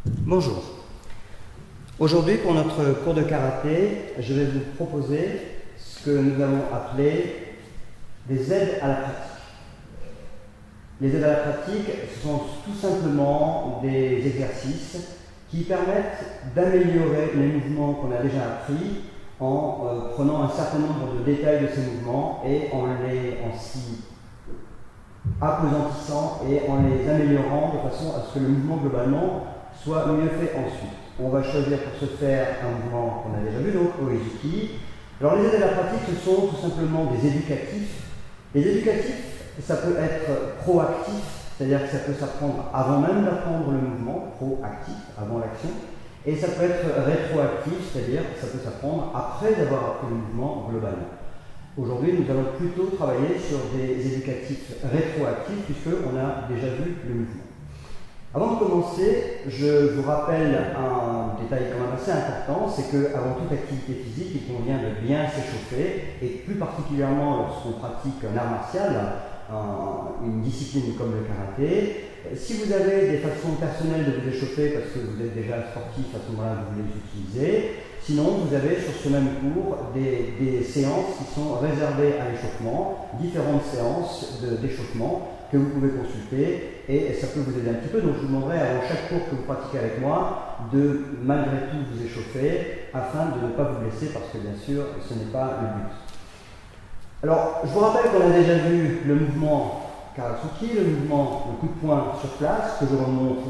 Bonjour. Aujourd'hui, pour notre cours de karaté, je vais vous proposer ce que nous allons appeler des aides à la pratique. Les aides à la pratique, ce sont tout simplement des exercices qui permettent d'améliorer les mouvements qu'on a déjà appris en prenant un certain nombre de détails de ces mouvements et en s'y appesantissant et en les améliorant de façon à ce que le mouvement globalement soit mieux fait ensuite. On va choisir pour ce faire un mouvement qu'on a déjà vu, donc Oizuki. Alors les aides à la pratique, ce sont tout simplement des éducatifs. Les éducatifs, ça peut être proactif, c'est-à-dire que ça peut s'apprendre avant même d'apprendre le mouvement, proactif, avant l'action. Et ça peut être rétroactif, c'est-à-dire que ça peut s'apprendre après avoir appris le mouvement globalement. Aujourd'hui, nous allons plutôt travailler sur des éducatifs rétroactifs puisqu'on a déjà vu le mouvement. Avant de commencer, je vous rappelle un détail quand même assez important, c'est qu'avant toute activité physique, il convient de bien s'échauffer, et plus particulièrement lorsqu'on pratique un art martial, une discipline comme le karaté. Si vous avez des façons personnelles de vous échauffer parce que vous êtes déjà sportif, à ce moment-là vous les utilisez. Sinon, vous avez sur ce même cours des séances qui sont réservées à l'échauffement, différentes séances d'échauffement que vous pouvez consulter et ça peut vous aider un petit peu. Donc je vous demanderai avant chaque cours que vous pratiquez avec moi de malgré tout vous échauffer afin de ne pas vous blesser parce que bien sûr ce n'est pas le but. Alors je vous rappelle qu'on a déjà vu le mouvement Karatsuki, le mouvement le coup de poing sur place que je remonte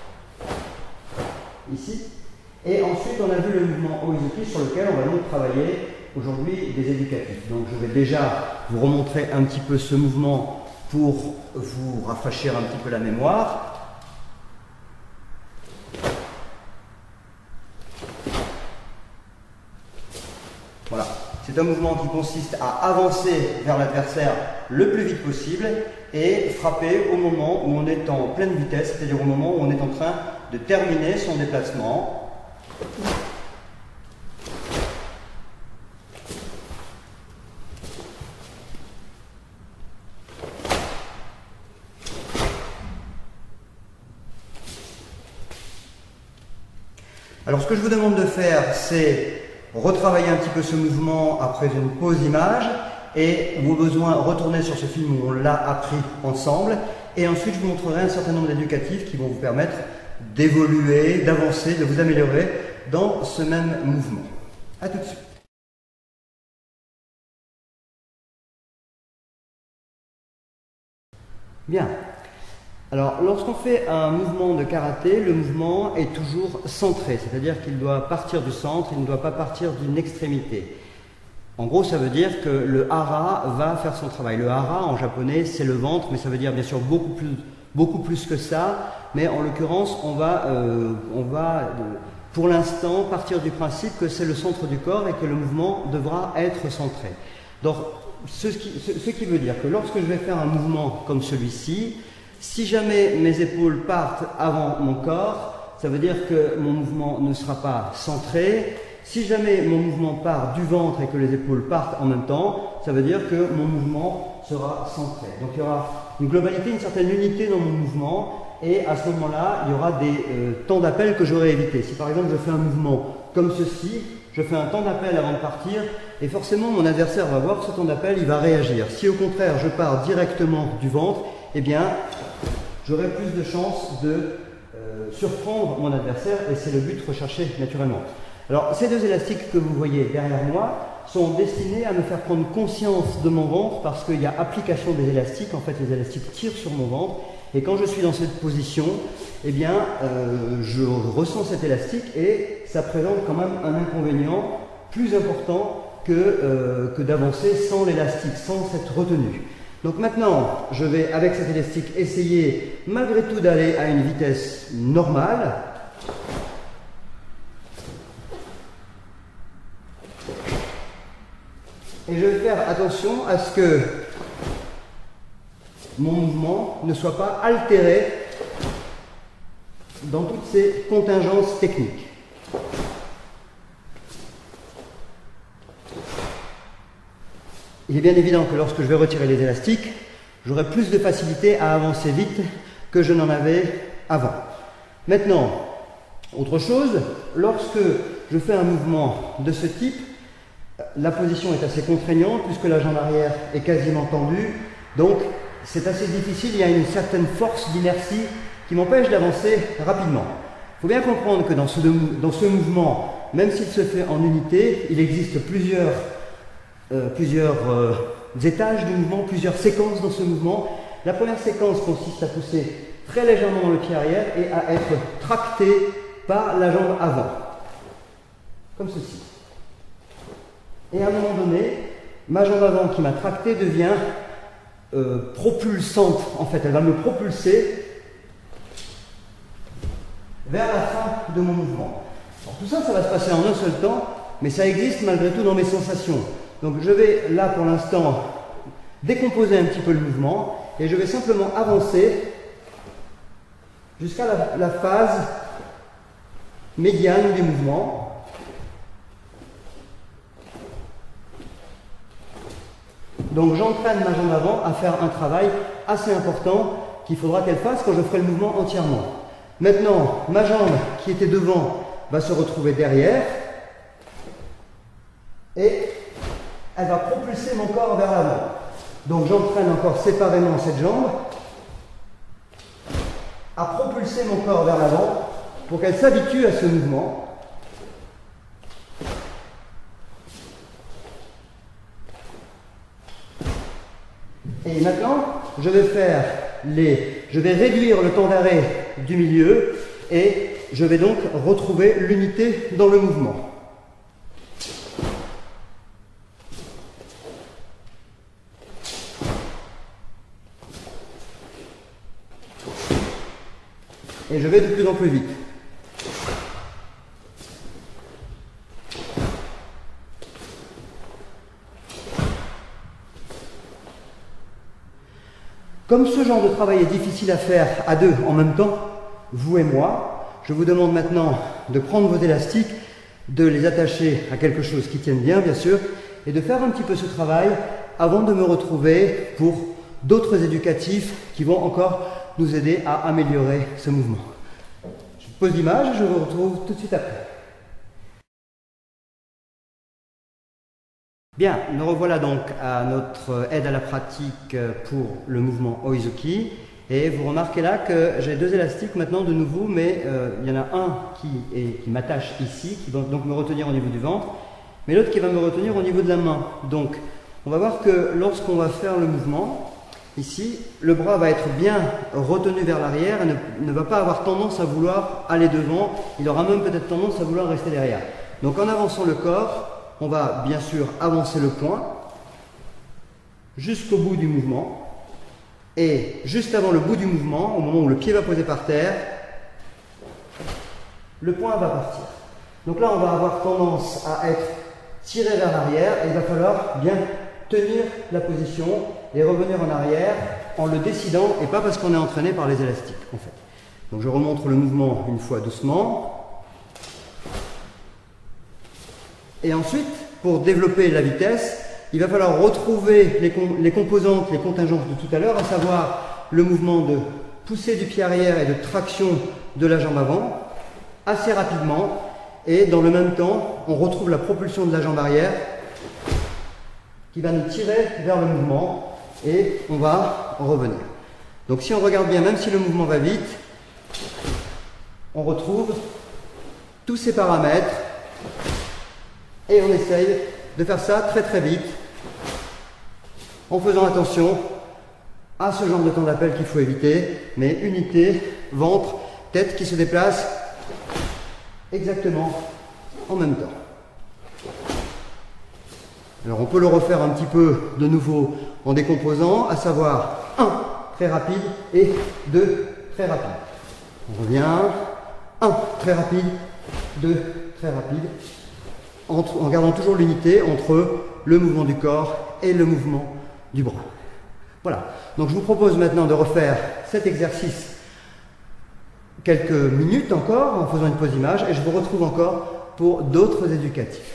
ici. Et ensuite, on a vu le mouvement Oizuki sur lequel on va donc travailler aujourd'hui des éducatifs. Donc, je vais déjà vous remontrer un petit peu ce mouvement pour vous rafraîchir un petit peu la mémoire. Voilà. C'est un mouvement qui consiste à avancer vers l'adversaire le plus vite possible et frapper au moment où on est en pleine vitesse, c'est-à-dire au moment où on est en train de terminer son déplacement. Alors ce que je vous demande de faire, c'est retravailler un petit peu ce mouvement après une pause image et au besoin retourner sur ce film où on l'a appris ensemble et ensuite je vous montrerai un certain nombre d'éducatifs qui vont vous permettre d'évoluer, d'avancer, de vous améliorer dans ce même mouvement. A tout de suite. Bien. Alors, lorsqu'on fait un mouvement de karaté, le mouvement est toujours centré, c'est-à-dire qu'il doit partir du centre, il ne doit pas partir d'une extrémité. En gros, ça veut dire que le hara va faire son travail. Le hara, en japonais, c'est le ventre, mais ça veut dire bien sûr beaucoup plus que ça. Mais en l'occurrence, on va pour l'instant partir du principe que c'est le centre du corps et que le mouvement devra être centré. Donc, ce qui veut dire que lorsque je vais faire un mouvement comme celui-ci, si jamais mes épaules partent avant mon corps, ça veut dire que mon mouvement ne sera pas centré. Si jamais mon mouvement part du ventre et que les épaules partent en même temps, ça veut dire que mon mouvement sera centré. Donc il y aura une globalité, une certaine unité dans mon mouvement et à ce moment-là, il y aura des temps d'appel que j'aurai évité. Si par exemple je fais un mouvement comme ceci, je fais un temps d'appel avant de partir et forcément mon adversaire va voir ce temps d'appel, il va réagir. Si au contraire je pars directement du ventre, eh bien j'aurai plus de chances de surprendre mon adversaire et c'est le but recherché naturellement. Alors ces deux élastiques que vous voyez derrière moi sont destinés à me faire prendre conscience de mon ventre parce qu'il y a application des élastiques, en fait les élastiques tirent sur mon ventre et quand je suis dans cette position, eh bien je ressens cet élastique et ça présente quand même un inconvénient plus important que d'avancer sans l'élastique, sans cette retenue. Donc maintenant, je vais avec cet élastique essayer malgré tout d'aller à une vitesse normale. Et je vais faire attention à ce que mon mouvement ne soit pas altéré dans toutes ces contingences techniques. Il est bien évident que lorsque je vais retirer les élastiques, j'aurai plus de facilité à avancer vite que je n'en avais avant. Maintenant, Autre chose, lorsque je fais un mouvement de ce type, la position est assez contraignante puisque la jambe arrière est quasiment tendue, donc c'est assez difficile, il y a une certaine force d'inertie qui m'empêche d'avancer rapidement. Il faut bien comprendre que dans ce mouvement, même s'il se fait en unité, il existe plusieurs étages du mouvement, plusieurs séquences dans ce mouvement. La première séquence consiste à pousser très légèrement dans le pied arrière et à être tracté par la jambe avant, comme ceci. Et à un moment donné, ma jambe avant qui m'a tracté devient propulsante. En fait, elle va me propulser vers la fin de mon mouvement. Alors, tout ça, ça va se passer en un seul temps, mais ça existe malgré tout dans mes sensations. Donc je vais là pour l'instant décomposer un petit peu le mouvement et je vais simplement avancer jusqu'à la phase médiane du mouvement. Donc j'entraîne ma jambe avant à faire un travail assez important qu'il faudra qu'elle fasse quand je ferai le mouvement entièrement. Maintenant, ma jambe qui était devant va se retrouver derrière et elle va propulser mon corps vers l'avant. Donc j'entraîne encore séparément cette jambe à propulser mon corps vers l'avant pour qu'elle s'habitue à ce mouvement. Et maintenant, je vais réduire le temps d'arrêt du milieu et je vais donc retrouver l'unité dans le mouvement. Et je vais de plus en plus vite. Comme ce genre de travail est difficile à faire à deux en même temps, vous et moi, je vous demande maintenant de prendre vos élastiques, de les attacher à quelque chose qui tienne bien, bien sûr, et de faire un petit peu ce travail avant de me retrouver pour d'autres éducatifs qui vont encore nous aider à améliorer ce mouvement. Je pose l'image et je vous retrouve tout de suite après. Bien, nous revoilà donc à notre aide à la pratique pour le mouvement Oizuki. Et vous remarquez là que j'ai deux élastiques maintenant de nouveau, mais il y en a un qui m'attache ici, qui va donc me retenir au niveau du ventre, mais l'autre qui va me retenir au niveau de la main. Donc, on va voir que lorsqu'on va faire le mouvement, ici, le bras va être bien retenu vers l'arrière et ne va pas avoir tendance à vouloir aller devant, il aura même peut-être tendance à vouloir rester derrière. Donc en avançant le corps, on va bien sûr avancer le poing jusqu'au bout du mouvement. Et juste avant le bout du mouvement, au moment où le pied va poser par terre, le poing va partir. Donc là, on va avoir tendance à être tiré vers l'arrière et il va falloir bien tenir la position et revenir en arrière en le décidant et pas parce qu'on est entraîné par les élastiques en fait. Donc je remontre le mouvement une fois doucement. Et ensuite, pour développer la vitesse, il va falloir retrouver les composantes, les contingences de tout à l'heure, à savoir le mouvement de poussée du pied arrière et de traction de la jambe avant, assez rapidement, et dans le même temps, on retrouve la propulsion de la jambe arrière qui va nous tirer vers le mouvement et on va revenir. Donc si on regarde bien, même si le mouvement va vite, on retrouve tous ces paramètres et on essaye de faire ça très très vite en faisant attention à ce genre de temps d'appel qu'il faut éviter, mais unité, ventre, tête qui se déplace exactement en même temps. Alors on peut le refaire un petit peu de nouveau en décomposant, à savoir 1 très rapide et 2 très rapide. On revient, 1 très rapide, 2 très rapide, en gardant toujours l'unité entre le mouvement du corps et le mouvement du bras. Voilà, donc je vous propose maintenant de refaire cet exercice quelques minutes encore en faisant une pause image et je vous retrouve encore pour d'autres éducatifs.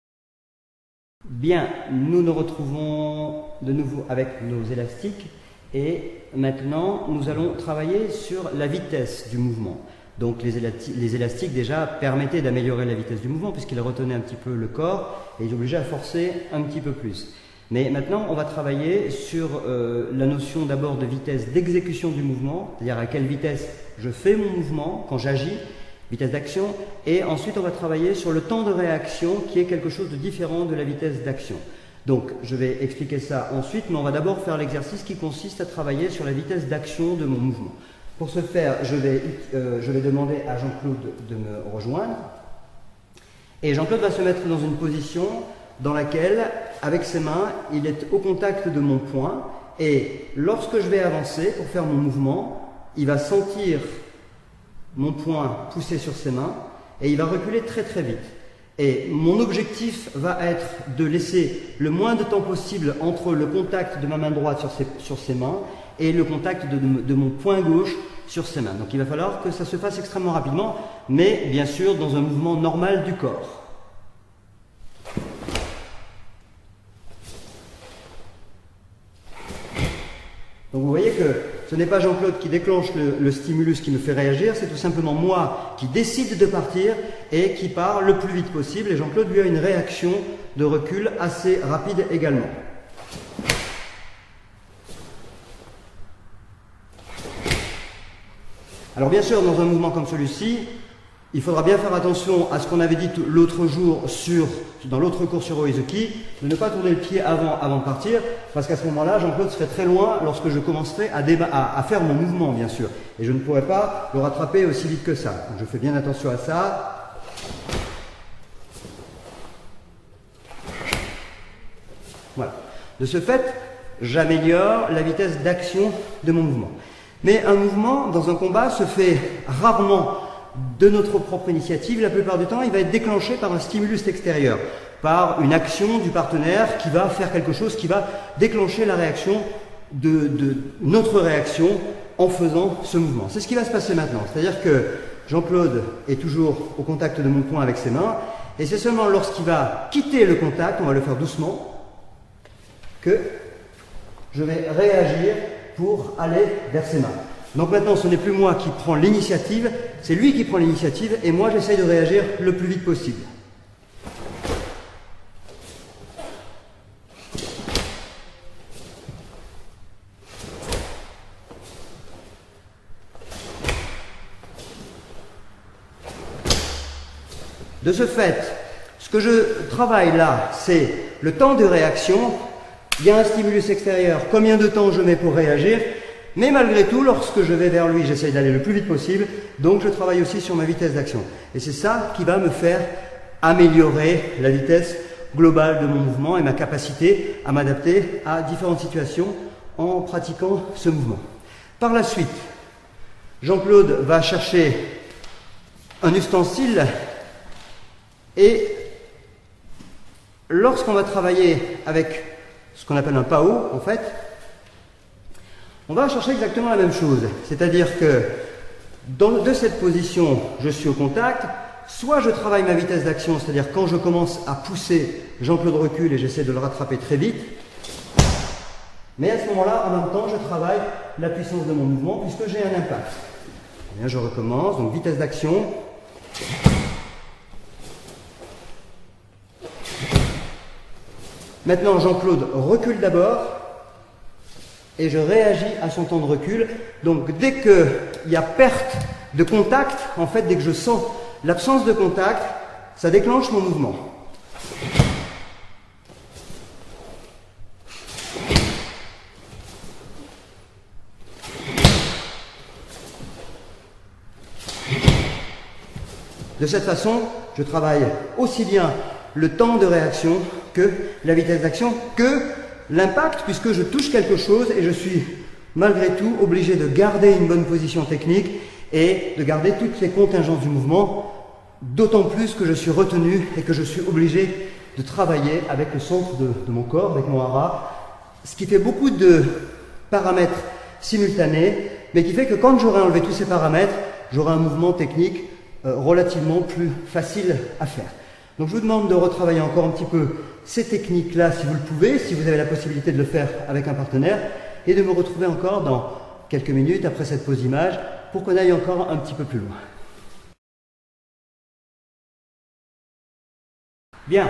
Bien, nous nous retrouvons de nouveau avec nos élastiques Et maintenant, nous allons travailler sur la vitesse du mouvement. Donc les élastiques déjà permettaient d'améliorer la vitesse du mouvement puisqu'ils retenaient un petit peu le corps et ils obligeaient à forcer un petit peu plus. Mais maintenant, on va travailler sur la notion d'abord de vitesse d'exécution du mouvement, c'est-à-dire à quelle vitesse je fais mon mouvement quand j'agis, vitesse d'action, et ensuite on va travailler sur le temps de réaction qui est quelque chose de différent de la vitesse d'action. Donc je vais expliquer ça ensuite, mais on va d'abord faire l'exercice qui consiste à travailler sur la vitesse d'action de mon mouvement. Pour ce faire, je vais demander à Jean-Claude de me rejoindre. Et Jean-Claude va se mettre dans une position dans laquelle, avec ses mains, il est au contact de mon poing. Et lorsque je vais avancer pour faire mon mouvement, il va sentir mon poing pousser sur ses mains et il va reculer très très vite. Et mon objectif va être de laisser le moins de temps possible entre le contact de ma main droite sur ses mains et le contact de mon poing gauche sur ses mains. Donc il va falloir que ça se fasse extrêmement rapidement, mais bien sûr dans un mouvement normal du corps. Donc vous voyez que ce n'est pas Jean-Claude qui déclenche le stimulus qui me fait réagir, c'est tout simplement moi qui décide de partir et qui part le plus vite possible. Et Jean-Claude lui a une réaction de recul assez rapide également. Alors bien sûr, dans un mouvement comme celui-ci, il faudra bien faire attention à ce qu'on avait dit l'autre jour dans l'autre cours sur Oizuki, de ne pas tourner le pied avant de partir, parce qu'à ce moment-là, Jean-Claude serait très loin lorsque je commencerai à faire mon mouvement, bien sûr. Et je ne pourrais pas le rattraper aussi vite que ça. Donc je fais bien attention à ça. Voilà. De ce fait, j'améliore la vitesse d'action de mon mouvement. Mais un mouvement, dans un combat, se fait rarement de notre propre initiative. La plupart du temps, il va être déclenché par un stimulus extérieur, par une action du partenaire qui va faire quelque chose, qui va déclencher la réaction de notre réaction en faisant ce mouvement. C'est ce qui va se passer maintenant. C'est-à-dire que Jean-Claude est toujours au contact de mon poing avec ses mains, et c'est seulement lorsqu'il va quitter le contact, on va le faire doucement, que je vais réagir pour aller vers ses mains. Donc maintenant, ce n'est plus moi qui prends l'initiative, c'est lui qui prend l'initiative et moi j'essaye de réagir le plus vite possible. De ce fait, ce que je travaille là, c'est le temps de réaction. Il y a un stimulus extérieur, combien de temps je mets pour réagir? Mais malgré tout, lorsque je vais vers lui, j'essaye d'aller le plus vite possible, donc je travaille aussi sur ma vitesse d'action. Et c'est ça qui va me faire améliorer la vitesse globale de mon mouvement et ma capacité à m'adapter à différentes situations en pratiquant ce mouvement. Par la suite, Jean-Claude va chercher un ustensile et lorsqu'on va travailler avec ce qu'on appelle un PAO, en fait, on va chercher exactement la même chose. C'est-à-dire que de cette position, je suis au contact, soit je travaille ma vitesse d'action, c'est-à-dire quand je commence à pousser, Jean-Claude recule et j'essaie de le rattraper très vite. Mais à ce moment-là, en même temps, je travaille la puissance de mon mouvement puisque j'ai un impact. Bien, je recommence, donc vitesse d'action. Maintenant, Jean-Claude recule d'abord et je réagis à son temps de recul. Donc, dès qu'il y a perte de contact, en fait, dès que je sens l'absence de contact, ça déclenche mon mouvement. De cette façon, je travaille aussi bien le temps de réaction que la vitesse d'action, que l'impact, puisque je touche quelque chose et je suis malgré tout obligé de garder une bonne position technique et de garder toutes les contingences du mouvement, d'autant plus que je suis retenu et que je suis obligé de travailler avec le centre de mon corps, avec mon hara, ce qui fait beaucoup de paramètres simultanés, mais qui fait que quand j'aurai enlevé tous ces paramètres, j'aurai un mouvement technique relativement plus facile à faire. Donc je vous demande de retravailler encore un petit peu ces techniques-là si vous le pouvez, si vous avez la possibilité de le faire avec un partenaire. et de me retrouver encore dans quelques minutes après cette pause image pour qu'on aille encore un petit peu plus loin. Bien.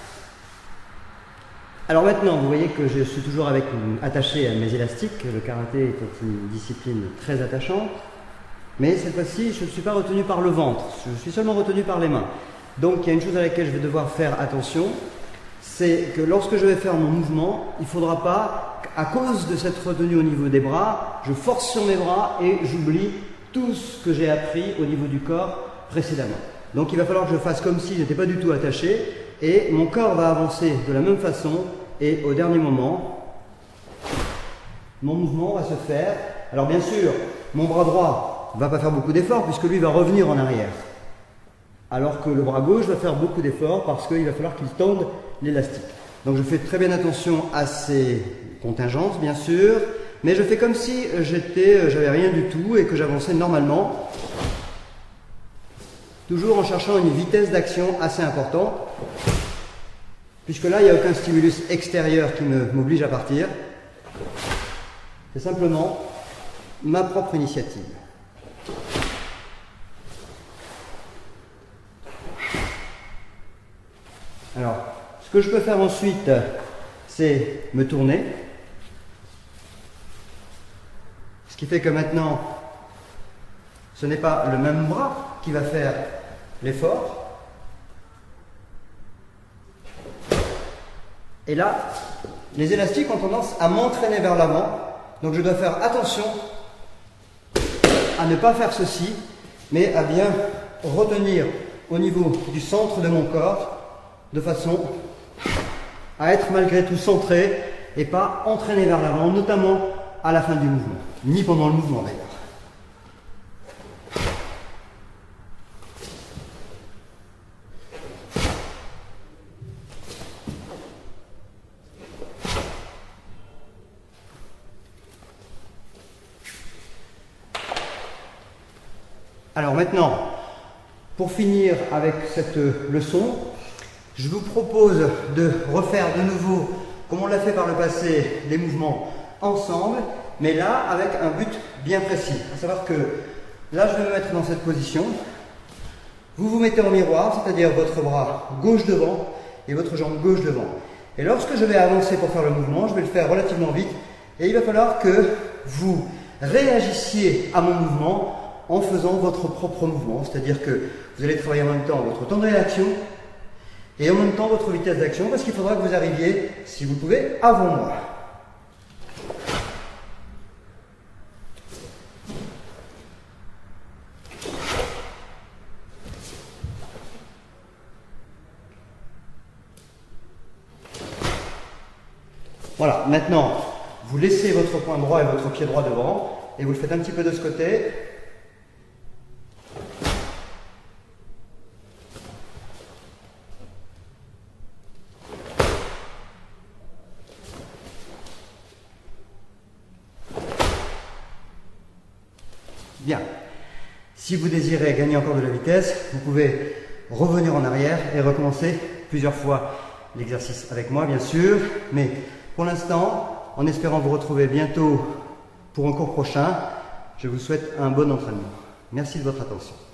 Alors maintenant, vous voyez que je suis toujours attaché à mes élastiques. Le karaté est une discipline très attachante. Mais cette fois-ci, je ne suis pas retenu par le ventre. Je suis seulement retenu par les mains. Donc il y a une chose à laquelle je vais devoir faire attention. C'est que lorsque je vais faire mon mouvement, il ne faudra pas, à cause de cette retenue au niveau des bras, je force sur mes bras et j'oublie tout ce que j'ai appris au niveau du corps précédemment. Donc il va falloir que je fasse comme si je n'étais pas du tout attaché et mon corps va avancer de la même façon et au dernier moment, mon mouvement va se faire. Alors bien sûr, mon bras droit ne va pas faire beaucoup d'efforts puisque lui va revenir en arrière. Alors que le bras gauche va faire beaucoup d'efforts parce qu'il va falloir qu'il tende l'élastique. Donc je fais très bien attention à ces contingences bien sûr, mais je fais comme si j'avais rien du tout et que j'avançais normalement. Toujours en cherchant une vitesse d'action assez importante, puisque là, il n'y a aucun stimulus extérieur qui m'oblige à partir. C'est simplement ma propre initiative. Alors, ce que je peux faire ensuite, c'est me tourner. Ce qui fait que maintenant, ce n'est pas le même bras qui va faire l'effort. Et là, les élastiques ont tendance à m'entraîner vers l'avant. Donc je dois faire attention à ne pas faire ceci, mais à bien retenir au niveau du centre de mon corps, de façon à être malgré tout centré et pas entraîné vers l'avant, notamment à la fin du mouvement, ni pendant le mouvement d'ailleurs. Alors maintenant, pour finir avec cette leçon, je vous propose de refaire de nouveau, comme on l'a fait par le passé, les mouvements ensemble, mais là avec un but bien précis. À savoir que là, je vais me mettre dans cette position. Vous vous mettez en miroir, c'est-à-dire votre bras gauche devant et votre jambe gauche devant. Et lorsque je vais avancer pour faire le mouvement, je vais le faire relativement vite et il va falloir que vous réagissiez à mon mouvement en faisant votre propre mouvement, c'est-à-dire que vous allez travailler en même temps votre temps de réaction et en même temps votre vitesse d'action, parce qu'il faudra que vous arriviez, si vous pouvez, avant moi. Voilà, maintenant, vous laissez votre poing droit et votre pied droit devant, et vous le faites un petit peu de ce côté. Bien. Si vous désirez gagner encore de la vitesse, vous pouvez revenir en arrière et recommencer plusieurs fois l'exercice avec moi, bien sûr. Mais pour l'instant, en espérant vous retrouver bientôt pour un cours prochain, je vous souhaite un bon entraînement. Merci de votre attention.